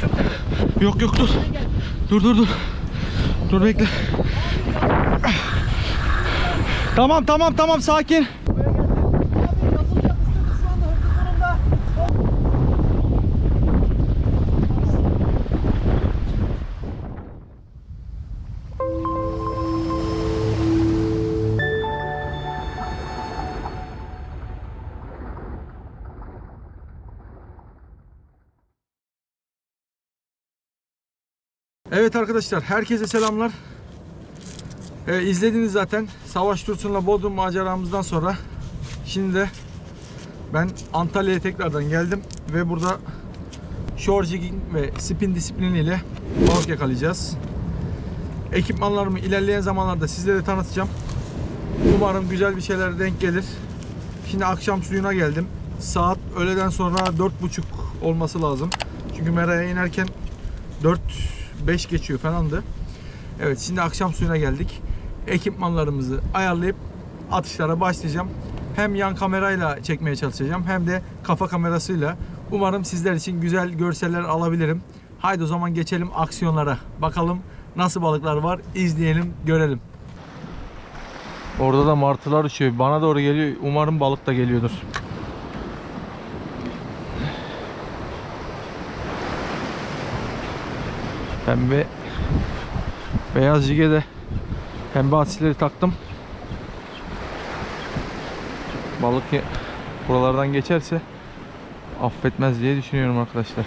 Yok yok dur. Dur. Dur bekle. Tamam sakin. Evet arkadaşlar, herkese selamlar. İzlediniz zaten Savaş Dursun'la Bodrum maceramızdan sonra. Şimdi de ben Antalya'ya tekrardan geldim ve burada shore jigging ve spin disipliniyle balık yakalayacağız. Ekipmanlarımı ilerleyen zamanlarda sizlere tanıtacağım. Umarım güzel bir şeyler denk gelir. Şimdi akşam suyuna geldim. Saat öğleden sonra 4:30 olması lazım. Çünkü meraya inerken 4-5 geçiyor falandı. Evet, şimdi akşam suyuna geldik. Ekipmanlarımızı ayarlayıp atışlara başlayacağım. Hem yan kamerayla çekmeye çalışacağım hem de kafa kamerasıyla. Umarım sizler için güzel görseller alabilirim. Haydi o zaman geçelim aksiyonlara. Bakalım nasıl balıklar var, izleyelim, görelim. Orada da martılar uçuyor. Bana doğru geliyor. Umarım balık da geliyordur. Pembe beyaz jige de pembe asitleri taktım. Balık buralardan geçerse affetmez diye düşünüyorum arkadaşlar.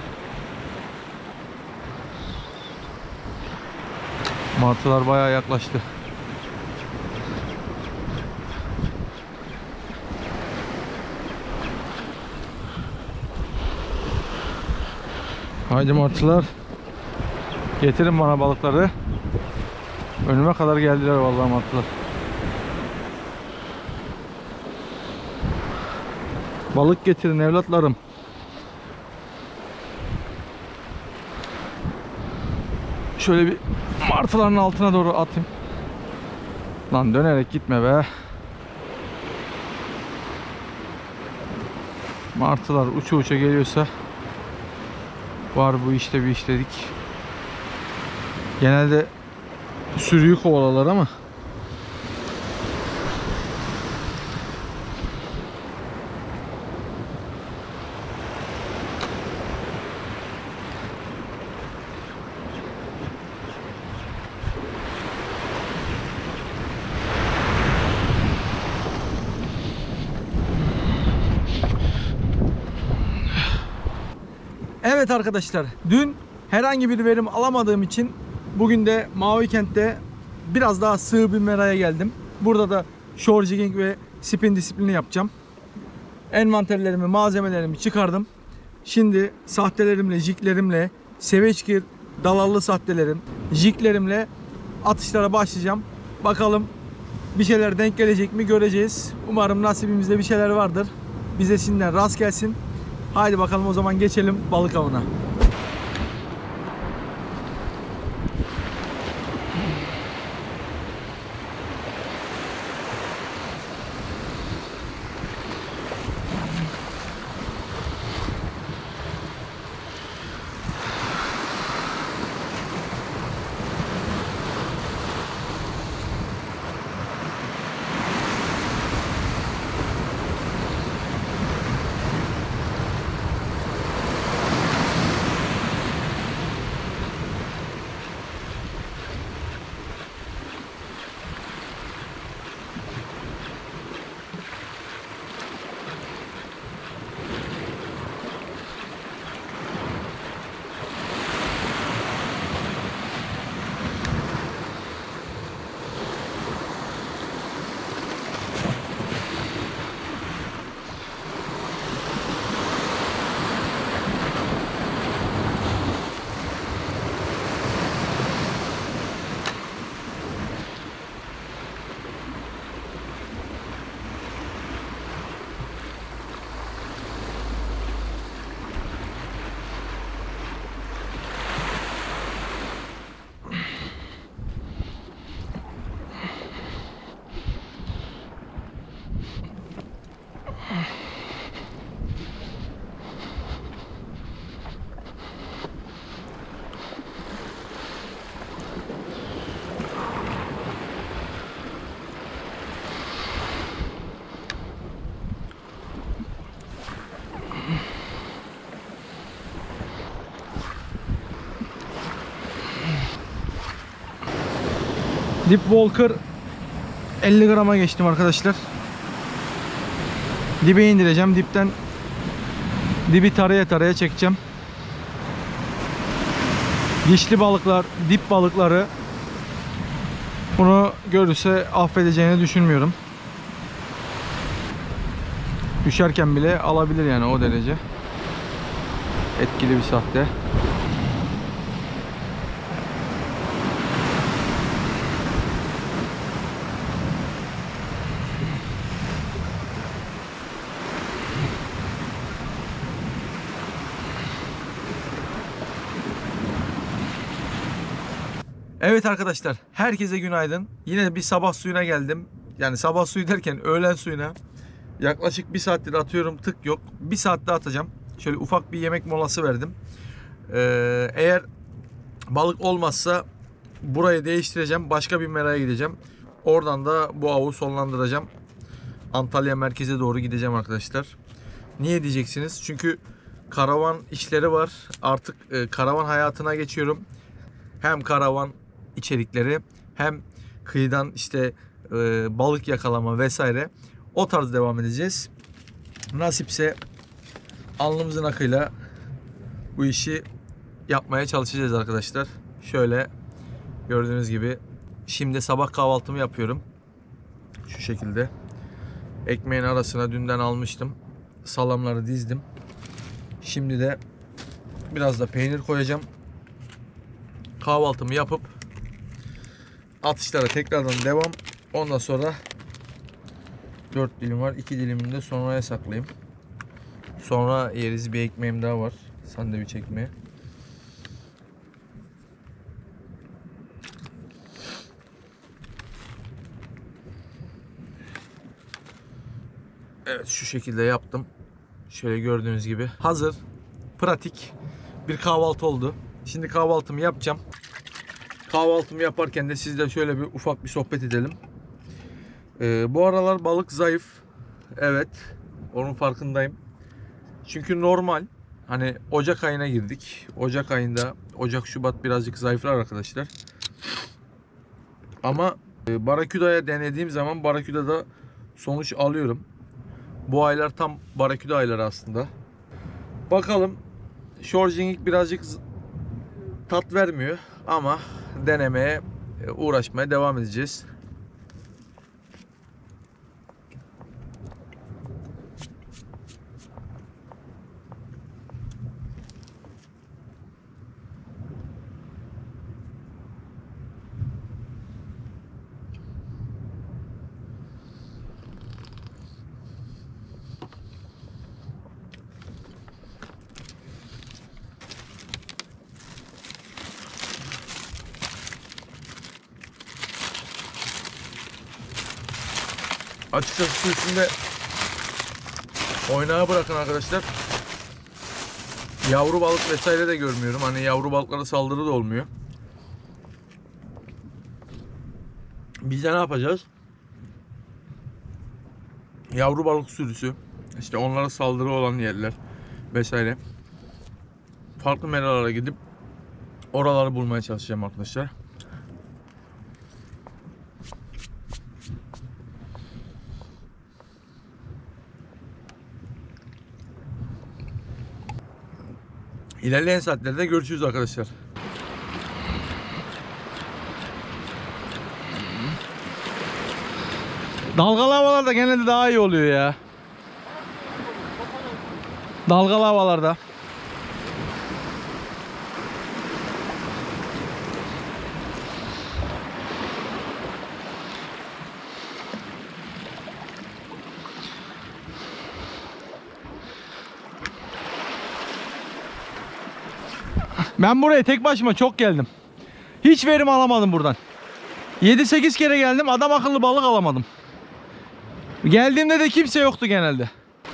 Martılar bayağı yaklaştı. Haydi martılar, getirin bana balıkları. Önüme kadar geldiler vallahi martılar. Balık getirin evlatlarım. Şöyle bir martıların altına doğru atayım. Lan dönerek gitme be. Martılar uça uça geliyorsa var bu işte bir iş dedik. Genelde sürüyü kovalarlar ama evet arkadaşlar, dün herhangi bir verim alamadığım için bugün de Mavi Kent'te biraz daha sığ bir meraya geldim. Burada da shore jigging ve spin disiplini yapacağım. Envanterlerimi, malzemelerimi çıkardım. Şimdi sahtelerimle, jiglerimle, seveçkir, dalallı sahtelerim, jiglerimle atışlara başlayacağım. Bakalım bir şeyler denk gelecek mi göreceğiz. Umarım nasibimizde bir şeyler vardır. Bize şimdiden rast gelsin. Haydi bakalım o zaman geçelim balık avına. Deep Walker 50 grama geçtim arkadaşlar. Dibe indireceğim. Dipten dibi taraya taraya çekeceğim. Dişli balıklar, dip balıkları bunu görürse affedeceğini düşünmüyorum. Düşerken bile alabilir yani, o derece etkili bir sahte. Evet arkadaşlar, herkese günaydın. Yine bir sabah suyuna geldim. Yani sabah suyu derken öğlen suyuna. Yaklaşık 1 saattir atıyorum, tık yok. 1 saatte atacağım. Şöyle ufak bir yemek molası verdim. Eğer balık olmazsa burayı değiştireceğim. Başka bir meraya gideceğim. Oradan da bu avı sonlandıracağım. Antalya merkeze doğru gideceğim arkadaşlar. Niye diyeceksiniz? Çünkü karavan işleri var. Artık karavan hayatına geçiyorum. Hem karavan içerikleri hem kıyıdan işte balık yakalama vesaire, o tarz devam edeceğiz. Nasipse alnımızın akıyla bu işi yapmaya çalışacağız arkadaşlar. Şöyle gördüğünüz gibi şimdi sabah kahvaltımı yapıyorum. Şu şekilde. Ekmeğin arasına dünden almıştım. Salamları dizdim. Şimdi de biraz da peynir koyacağım. Kahvaltımı yapıp atışlara tekrardan devam. Ondan sonra 4 dilim var. 2 dilimini de sonraya saklayayım. Sonra yeriz. Bir ekmeğim daha var. Sandviç ekmeği. Evet, şu şekilde yaptım. Şöyle gördüğünüz gibi. Hazır, pratik bir kahvaltı oldu. Şimdi kahvaltımı yapacağım. Kahvaltımı yaparken de sizle şöyle bir ufak bir sohbet edelim. Bu aralar balık zayıf. Evet, onun farkındayım. Çünkü normal. Hani Ocak ayına girdik. Ocak ayında, Ocak, Şubat birazcık zayıflar arkadaşlar. Ama baraküdaya denediğim zaman baraküdada sonuç alıyorum. Bu aylar tam baraküda ayları aslında. Bakalım. Shore birazcık tat vermiyor ama denemeye, uğraşmaya devam edeceğiz. Açıkçası su üstünde oynağa bırakın arkadaşlar. Yavru balık vesaire de görmüyorum. Hani yavru balıklara saldırı da olmuyor. Biz de ne yapacağız? Yavru balık sürüsü, işte onlara saldırı olan yerler vesaire. Farklı meralara gidip oraları bulmaya çalışacağım arkadaşlar. İlerleyen saatlerde görüşürüz arkadaşlar. Dalgalı havalarda genelde daha iyi oluyor ya. Dalgalı havalarda. Ben buraya tek başıma çok geldim. Hiç verim alamadım buradan. 7-8 kere geldim, adam akıllı balık alamadım. Geldiğimde de kimse yoktu genelde.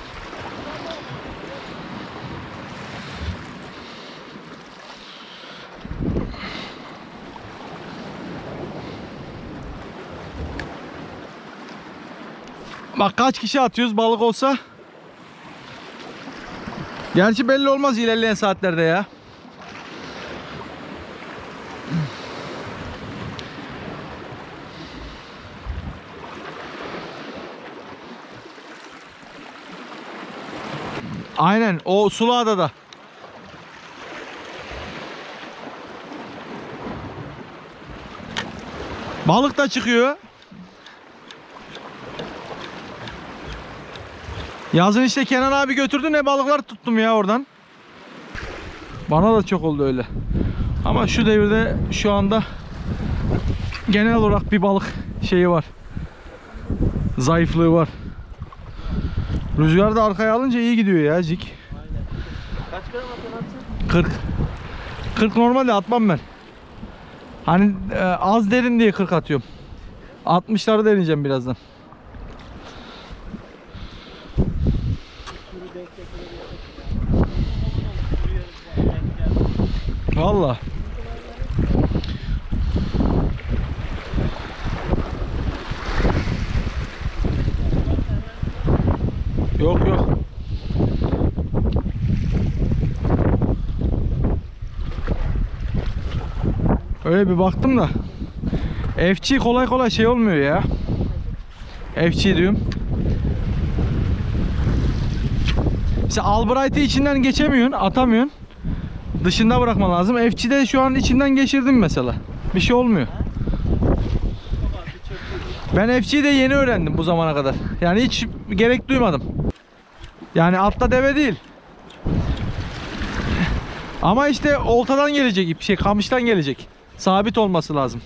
Bak kaç kişi atıyoruz balık olsa. Gerçi belli olmaz ilerleyen saatlerde ya. Aynen o Suluada'da. Balık da çıkıyor. Yazın işte Kenan abi götürdü, ne balıklar tuttum ya oradan. Bana da çok oldu öyle. Ama şu devirde şu anda genel olarak bir balık şeyi var. Zayıflığı var. Rüzgar da arkaya alınca iyi gidiyor ya cik. Aynen. Kaç gram atıyorsun? 40. 40 normalde atmam ben. Hani az derin diye 40 atıyorum. 60'ları deneyeceğim birazdan. Vallahi. Yok yok. Öyle bir baktım da FC kolay kolay şey olmuyor ya. FC diyorum. İşte Albright'ı içinden geçemiyorsun, atamıyorsun. Dışında bırakman lazım. FC'de şu an içinden geçirdim mesela. Bir şey olmuyor. Ben FC'yi de yeni öğrendim bu zamana kadar. Yani hiç gerek duymadım. Yani atla deve değil. Ama işte oltadan gelecek, bir şey kamıştan gelecek. Sabit olması lazım.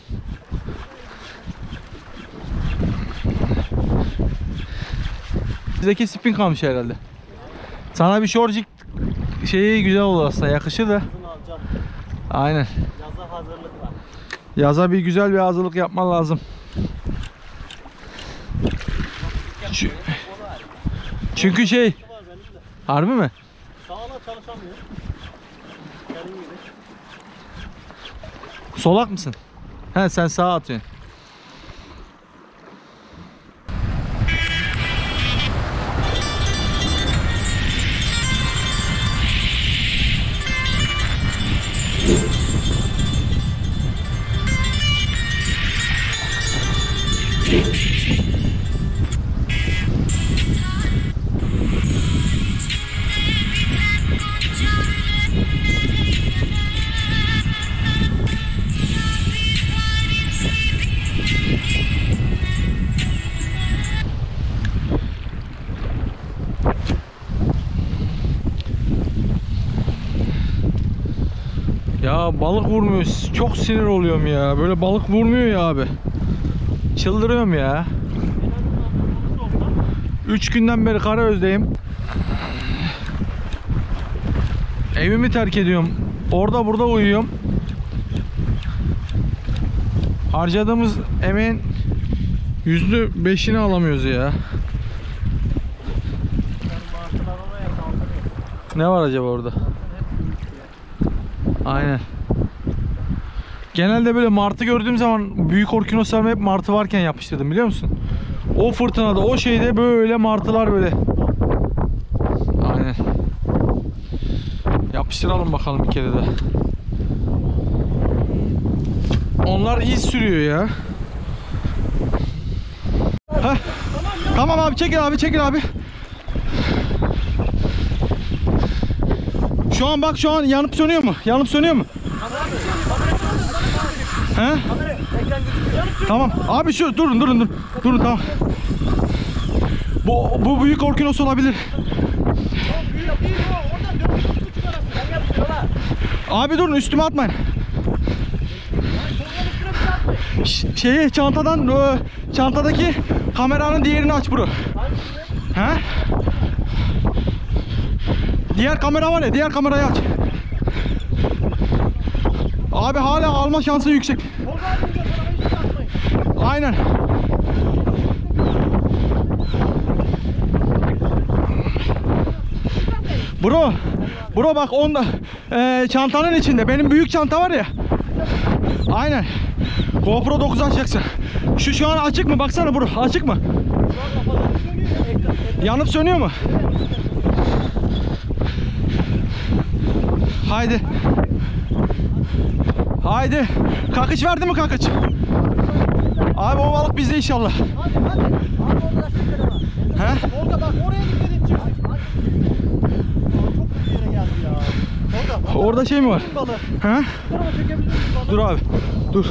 Bizdeki spin kamış herhalde. Sana bir shortjig şeyi güzel olur aslında, yakışır da. Aynen. Yaza hazırlık var. Yaza bir güzel bir hazırlık yapman lazım. Çünkü şey. Harbi mi? Sağla çalışamıyor. Senin gibi. Solak mısın? He, sen sağa atıyorsun. Ya balık vurmuyor. Çok sinir oluyorum ya. Böyle balık vurmuyor ya abi. Çıldırıyorum ya. 3 günden beri Karaöz'deyim. Evimi terk ediyorum. Orada burada uyuyorum. Harcadığımız emeğin %5'ini alamıyoruz ya. Ne var acaba orada? Aynen. Genelde böyle martı gördüğüm zaman büyük orkinoslarımı hep martı varken yapıştırdım, biliyor musun? O fırtınada, o şeyde böyle martılar böyle. Aynen. Yapıştıralım bakalım bir kere de. Onlar iz sürüyor ya. Heh. Tamam abi, çekil abi, çekil abi. Şu an bak, şu an yanıp sönüyor mu? Yanıp sönüyor mu? He? Tamam. Abi şu durun. Durun, tamam. Bu büyük orkinos olabilir. Abi durun, üstüme atmayın. Şeyi çantadan, çantadaki kameranın diğerini aç bro. He? Diğer kamera var ya, diğer kamerayı aç. Abi hala alma şansı yüksek. Aynen. Bro bak, onda çantanın içinde benim büyük çanta var ya. Aynen. GoPro 9 açacaksın. Şu an açık mı? Baksana bro, açık mı? Yanıp sönüyor mu? Haydi. Haydi. Kakıç verdi mi kakıç? Abi o balık bizde inşallah. Hadi. Abi orada He? Orada bak, oraya dikkat edeceğim. Orada şey mi var? Balığı. Ha? Bu tarafa çekebilir miyiz balığı? Dur abi. Dur.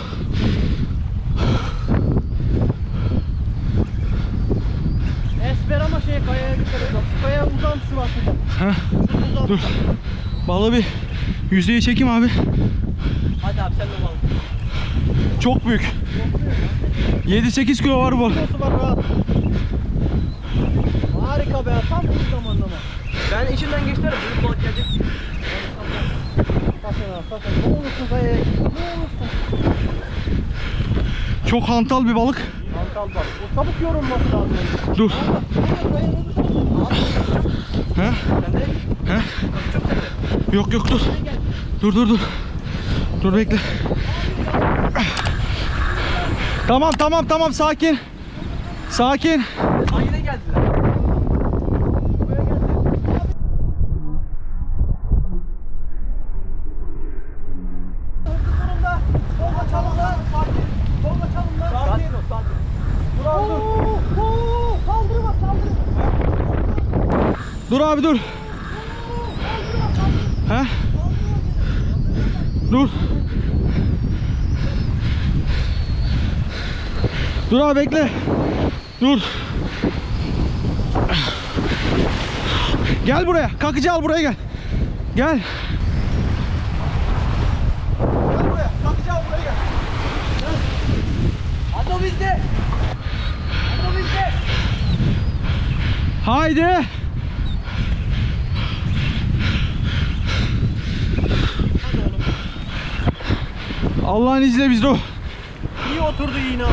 Esmer ama kayaya dikkat et. Kayaya uzantısı var şurada. Ha? Şurada Dur. Balığı bir yüzeye çekeyim abi. Hadi abi sen de balık. Çok büyük. 7-8 kilo var bu. Kilosu var rahat. Harika be. Tam bu zamanlama. Ben içinden geçtim. Büyük balık gelecek. Sakın. Ne olursun kayaya. Ne olursun. Çok hantal bir balık. Mantal balık. Bu çabuk yorulması lazım. Dur. He? He? Yok dur. Dur. Dur bekle. Tamam sakin. Sakin. Yine geldiler. Dur abi dur. He? Dur. Dur abi bekle. Dur. Gel buraya. Kakıcı al buraya gel. Gel. Gel buraya. Kakıcı al buraya gel. Hadi o bizde. Haydi. Allah'ın izniyle bizde o. İyi oturdu yine abi.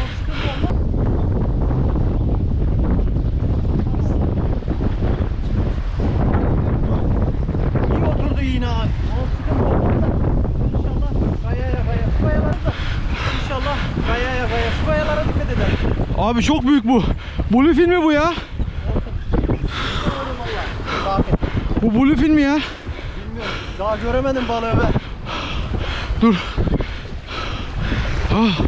İyi oturdu yine abi. İnşallah kayaya. İnşallah kayaya. Şu kayalara dikkat eder. Abi çok büyük bu. Blue filmi bu ya. Bu Blue filmi ya. Bilmiyorum. Daha göremedim balığı ben. Dur. Ah.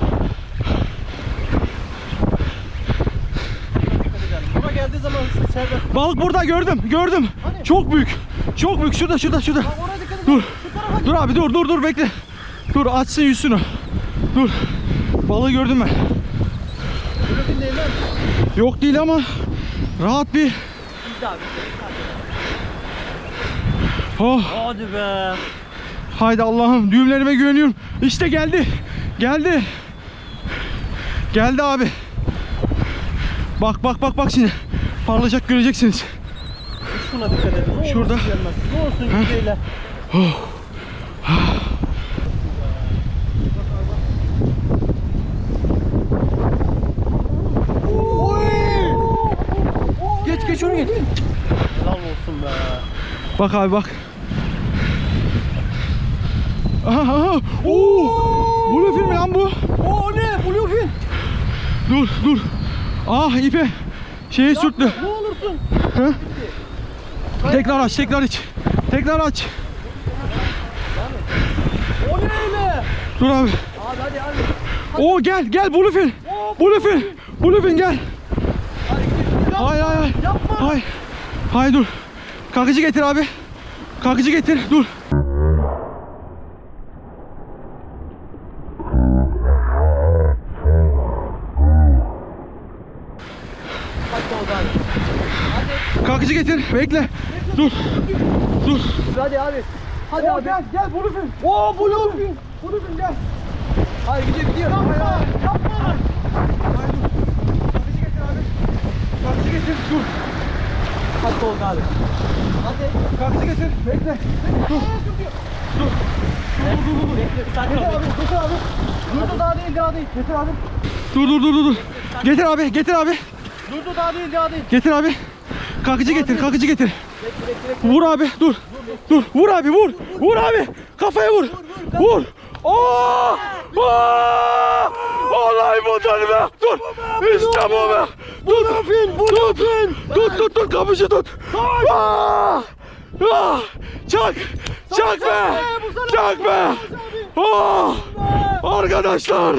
Buna geldiği zaman serbest. Balık burada gördüm. Hani? Çok büyük. Şurada. Bak oraya dikkat et. Dur. Şu tarafa Dur abi dur bekle. Dur açsın yüzünü. Dur. Balığı gördüm ben. Blöfin değil lan. Yok değil ama rahat bir. Bizde abi. Oh. Hadi be. Haydi Allah'ım düğümlerime güveniyorum. İşte geldi. Geldi abi. Bak şimdi. Parlayacak göreceksiniz. Şuna dikkat et. Ne Şurada. olursun gelmez. Ne olsun yüzeyle. Geç onu geç. Helal olsun be. Bak abi bak. Aha. Oo! Blue film lan bu. Oo ne? Blöfin. Dur. Ah ipe. Şeyi sürttü. Ne olursun. Ha? Tekrar aç. O ne öyle? Dur abi. Abi hadi. Oo gel Blue film gel. Hayır. Yapma. Hayır dur. Kakıcı getir abi. Dur. Kakıcı getir. Bekle. Dur. Hadi abi. Hadi abi. Gel Blue film. Oo Blöfin gel. Hayır gidiyor. Yapma. Kakıcı getir. Dur. Hadi Tolga abi. Hadi. Kakıcı getir. Bekle. Dur. Bekle. Sakin ol. Getir abi. Durdu daha değil. Getir abi. Dur. Getir abi. Durdu daha değil. Getir abi. Kakıcı getir. Vur abi. Dur. Vur abi. Vur abi. Kafaya vur. Vur. Aa! Olay budur be. Dur. İşte bu be. Tut. Kapıcı tut. Aa! Çak be. Arkadaşlar.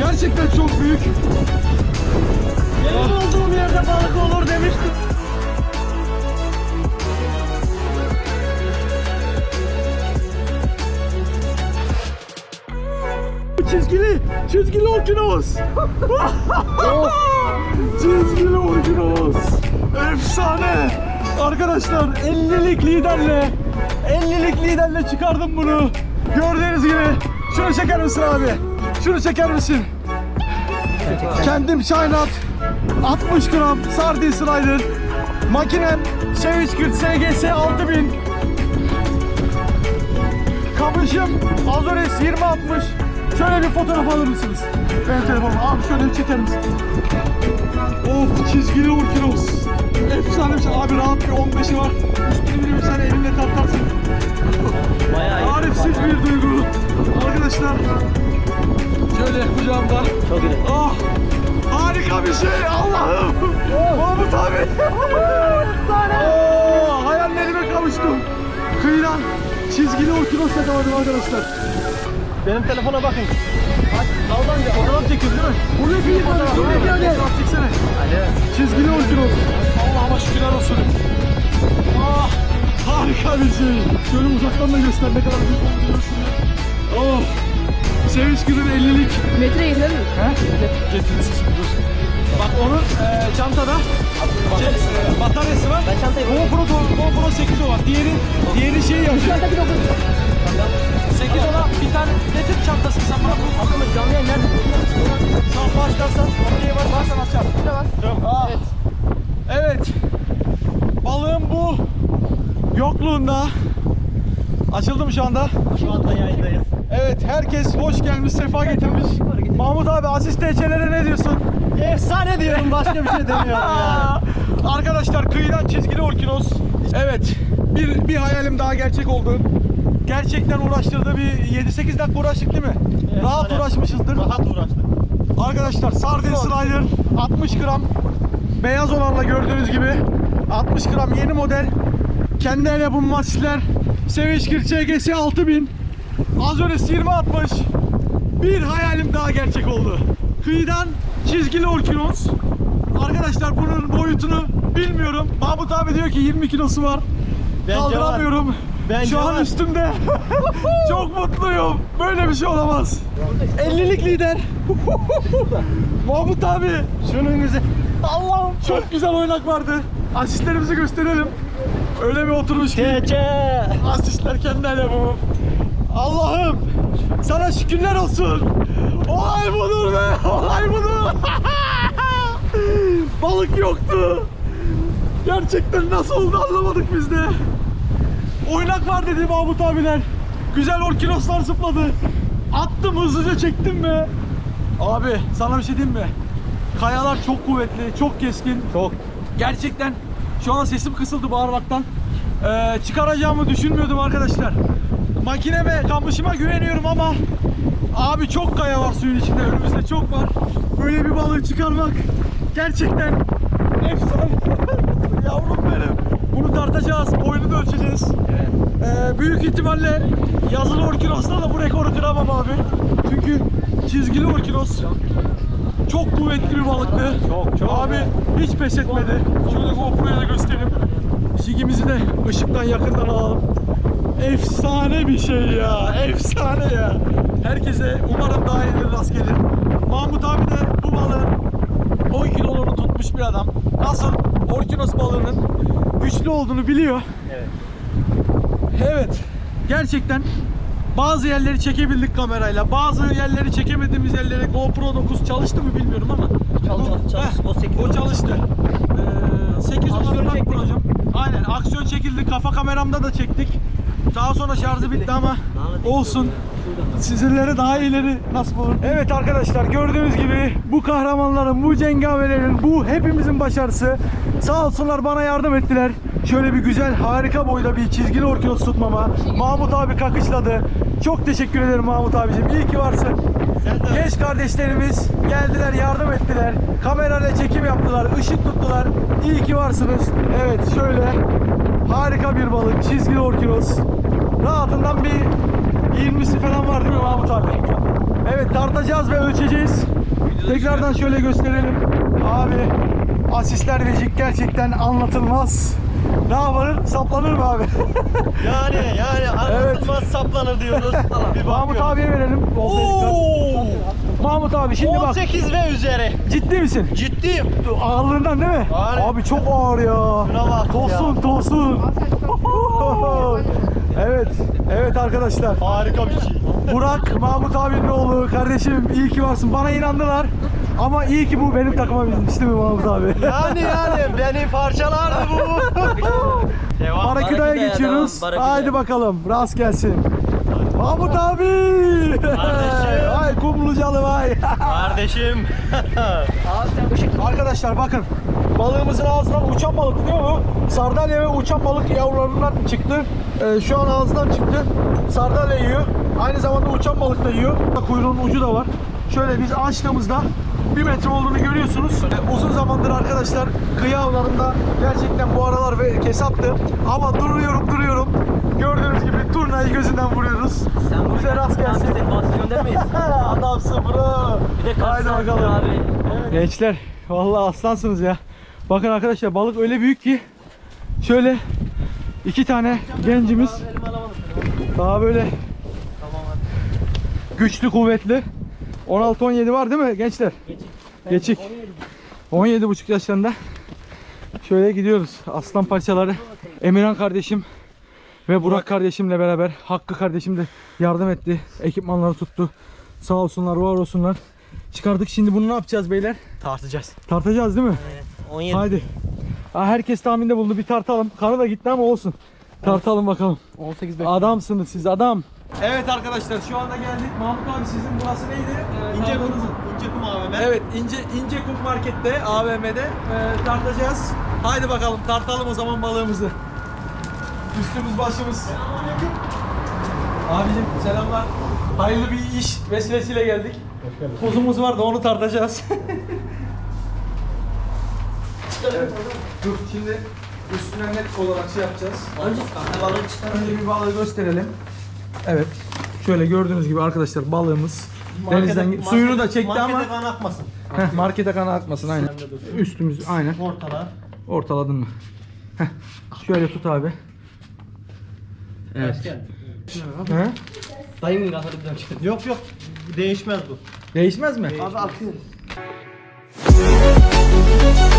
Gerçekten çok büyük. Benim olduğum yerde balık olur demiştim. Çizgili orkinos. Çizgili orkinos. Efsane. Arkadaşlar 50'lik liderle çıkardım bunu. Gördüğünüz gibi. Şunu çeker misin abi? Şunu çeker misin? Kendim Çaynat 60 gram sardin slider. Makinem Şeviçkürt SGS 6000. Kamışım Azores 2060. Şöyle bir fotoğraf alır mısınız? Benim telefonum. Abi şöyle bir çeker misin? Of, çizgili orkinos. Efsane bir şey. Abi rahat bir 15'i var. Üstünü bir sen elinle tartarsın. Bayağı iyi. Tarifsiz bir duygu. Arkadaşlar. Şöyle kucağımda. Çok iyi. Ah, harika bir şey. Allah'ım. Mahmut abi. Oo, hayallerime kavuştum. Kıyıdan çizgili orkinos yakaladım arkadaşlar. Benim telefona bakın. Aldan gel. Fotoğraf çekiyoruz değil mi? Buraya bir fotoğraf. Buraya bir fotoğraf çeksene. Çizgili orkinos. Allah'ıma şükürler olsun. Ah, harika bir şey. Şöyle uzaktan da göster ne kadar büyük olduğunu görsün. Oh. Sevinçgül'ün 50'lik. Metre getirir mi? He? Getirisi şimdi dur. Bak onun çantada bataryası var. Ben çantayı GoPro 8 var. Diğeri şey yapacak. 8 olan bir tane getir çantasını sen bana. Adamın canlı yayın nerede? Şu an başlarsan okey var, varsan açacağım. Ah. Evet. Balığın bu yokluğunda açıldı mı şu anda? Şu anda yayındayız. Evet, herkes hoş gelmiş, sefa getirmiş. Mahmut abi, asist TC'lere ne diyorsun? Efsane diyorum, başka bir şey demiyorum yani. Arkadaşlar, kıyıdan çizgili orkinos. Evet, bir hayalim daha gerçek oldu. Gerçekten uğraştırdı, bir 7-8 dakika uğraştık değil mi? Efsane. Rahat uğraşmışızdır. Rahat uğraştık. Arkadaşlar, sardin slider 60 gram. Beyaz olanla gördüğünüz gibi 60 gram yeni model. Kendi el yapımı asistler. Sevinçgül SGS 6000. Azores 2060. Bir hayalim daha gerçek oldu. Kıyıdan çizgili orkinos. Arkadaşlar bunun boyutunu bilmiyorum. Mahmut abi diyor ki 20 kilosu var. Bence Kaldıramıyorum. var. Bence Şu an var. üstümde. Çok mutluyum. Böyle bir şey olamaz. 50'lik lider. Mahmut abi. Şunun güzel. Allah'ım çok güzel oynak vardı. Asistlerimizi gösterelim. Öyle bir oturmuş ki. TC. Asistler kendi el yapımı. Allah'ım sana şükürler olsun. Olay budur be. Olay budur. Balık yoktu. Gerçekten nasıl oldu anlamadık biz de. Oynak var dedi Mahmut abiler. Güzel orkinoslar zıpladı. Attım, hızlıca çektim be. Abi sana bir şey diyeyim mi? Kayalar çok kuvvetli, çok keskin. Çok. Gerçekten şu an sesim kısıldı bağırmaktan. Çıkaracağımı düşünmüyordum arkadaşlar. Makineme, kamışıma güveniyorum ama abi çok kaya var suyun içinde, önümüzde çok var. Böyle bir balığı çıkarmak gerçekten efsane. Yavrum benim. Bunu tartacağız, boyunu da ölçeceğiz. Büyük ihtimalle yazılı orkinosla da bu rekoru kıramam abi. Çünkü çizgili orkinos çok kuvvetli bir balıktı. Çok. Abi hiç pes etmedi. Şöyle GoPro'ya da göstereyim. Jigimizi de ışıktan yakından alalım. Efsane bir şey ya. Efsane ya. Herkese umarım daha iyileri rast gelir. Mahmut abi de bu balığın 10 kiloluğunu tutmuş bir adam. Nasıl orkinos balığının güçlü olduğunu biliyor. Evet. Evet. Gerçekten bazı yerleri çekebildik kamerayla. Bazı yerleri çekemediğimiz yerlere GoPro 9 çalıştı mı bilmiyorum ama. Çalıştı. O 8 O çalıştı. 8 Aksiyon olarak çektik. hocam. Aynen, aksiyon çekildi. Kafa kameramda da çektik. Daha sonra şarjı bitti ama olsun. Sizlere daha iyileri nasip olur. Evet arkadaşlar, gördüğünüz gibi bu kahramanların, bu cengavelerin, bu hepimizin başarısı. Sağ olsunlar bana yardım ettiler. Şöyle bir güzel, harika boyda bir çizgili orkinos tutmama. Mahmut abi kakışladı. Çok teşekkür ederim Mahmut abicim. İyi ki varsın. Genç kardeşlerimiz geldiler, yardım ettiler. Kamerayla çekim yaptılar, ışık tuttular. İyi ki varsınız. Evet, şöyle harika bir balık, çizgili orkinos. Rahatından bir 20'si falan var değil mi Mahmut abi? Evet. Evet, tartacağız ve ölçeceğiz. Tekrardan şöyle gösterelim. Abi asistler vecik gerçekten anlatılmaz. Ne yapalım? Saplanır mı abi? Yani anlatılmaz saplanır diyoruz. Bir Mahmut abiye verelim. Oo! Mahmut abi şimdi bak. 18 ve üzeri. Ciddi misin? Ciddiyim. Ağırlığından değil mi? Aynen. Abi çok ağır ya. Şuna bak Tosun ya. tosun. Evet. Evet arkadaşlar. Harika bir şey. Burak, Mahmut abinin oğlu. Kardeşim iyi ki varsın. Bana inandılar. Ama iyi ki bu benim takıma binmiş değil mi Mahmut abi? Yani beni parçalardı bu. Devam. Barakıda'ya geçiyoruz. devam, Barakıda'ya. Haydi bakalım. Rast gelsin. Mahmut abi. Kardeşim. Ay Kumlucalı vay. Kardeşim. Arkadaşlar bakın. Balığımızın ağzından uçan balık değil mi bu? Sardalya ve uçan balık yavrularından çıktı. Şu an ağzından çıktı. Sardalya yiyor. Aynı zamanda uçan balık da yiyor. Kuyruğun ucu da var. Şöyle biz açtığımızda 1 metre olduğunu görüyorsunuz. Uzun zamandır arkadaşlar kıyı avlarında gerçekten bu aralar ve kesaptı. Ama duruyorum. Gördüğünüz gibi turnayı gözünden vuruyoruz. Sen Bize rast gelsin. Göndermeyiz. Adamsın bro. Bir de Haydi kalsın bakalım. abi. Gençler vallahi aslansınız ya. Bakın arkadaşlar balık öyle büyük ki şöyle 2 tane gencimiz daha böyle güçlü kuvvetli 16-17 var değil mi gençler? Geçik. 17,5 yaşlarında şöyle gidiyoruz. Aslan parçaları Emirhan kardeşim ve Burak kardeşimle beraber Hakkı kardeşim de yardım etti. Ekipmanları tuttu. Sağ olsunlar, var olsunlar. Çıkardık. Şimdi bunu ne yapacağız beyler? Tartacağız. Tartacağız değil mi? 17. Haydi. Herkes tahminde bulundu. Bir tartalım. Kanı da gitti ama olsun. Tartalım bakalım. 18 Adamsınız siz, adam. Evet arkadaşlar şu anda geldik. Mahmut abi sizin burası neydi? İncekum AVM. Evet, İncekum markette, AVM'de tartacağız. Haydi bakalım tartalım o zaman balığımızı. Üstümüz başımız. Abicim selamlar. Hayırlı bir iş vesilesiyle geldik. Tozumuz var da onu tartacağız. Evet. Dur şimdi üstüne net olarak şey yapacağız. Önce bir balığı gösterelim. Evet. Şöyle gördüğünüz gibi arkadaşlar balığımız denizden suyunu da çekti ama Markete kan akmasın. markete kan akmasın aynen. Üstümüz aynen. Ortada. Ortaladın mı? Heh. Şöyle tut abi. Evet. He? Dayımın kafanı bir daha Yok. Değişmez bu. Değişmez mi? Abi akıyor.